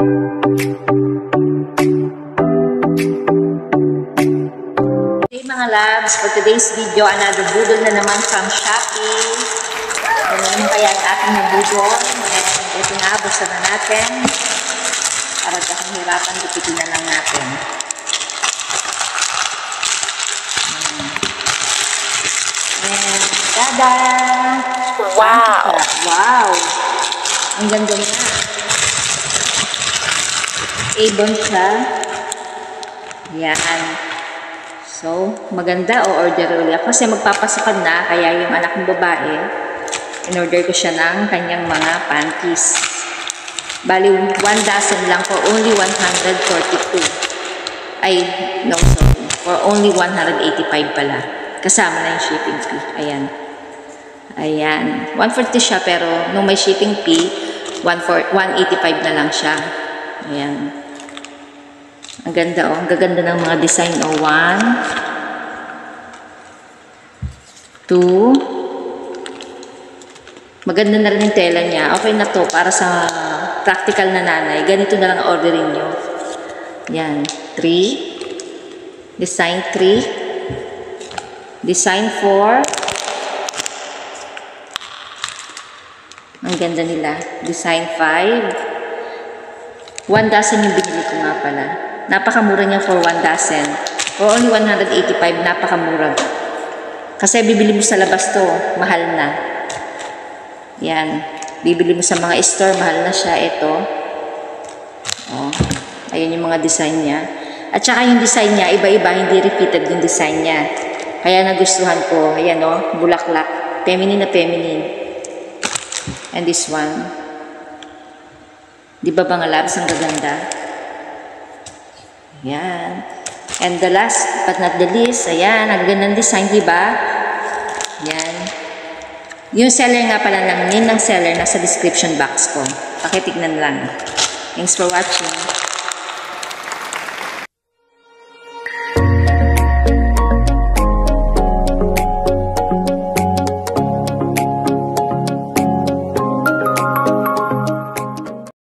Hey mga loves, for today's video, another budol na naman from Shopee. Ano naman kaya ang ating nabudol? Ito nga, buksan na natin. Para kahit hirapan, dupitin na lang natin. And, tada! Wow! Wow! Ang ganda niya. Avon siya. Yan. So, maganda o order ulit ako kasi magpapasakan na, kaya yung anak ng babae, in-order ko siya ng kanyang mga panties. Bali, 1 dozen lang for only 142. Ay, no, sorry. For only 185 pala. Kasama na yung shipping fee. Ayan. Ayan. 140 siya, pero nung may shipping fee, 185 na lang siya. Ayan. Ang ganda oh. Ang gaganda ng mga design oh. 1, 2. Maganda na rin yung tela niya. Okay na to para sa practical na nanay. Ganito na lang orderin nyo. Yan. 3. Design 3. Design 4. Ang ganda nila. Design 5. 1 dozen yung binili ko nga pala. Napakamura niya for 1 dozen. For only 185, napakamura. Kasi bibili mo sa labas to, mahal na. Yan. Bibili mo sa mga store, mahal na siya. Ito. Oh. Ayan yung mga design niya. At saka yung design niya, iba-iba, hindi repeated yung design niya. Kaya nagustuhan ko. Ayan oh, bulaklak. Feminine na feminine. And this one. Di ba mga loves, ang gaganda? Ayan. And the last but not the least, ayan, ang gandang design, di ba? Ayan. Yung seller nga pala ng name ng seller nasa description box ko. Pakitignan lang. Thanks for watching.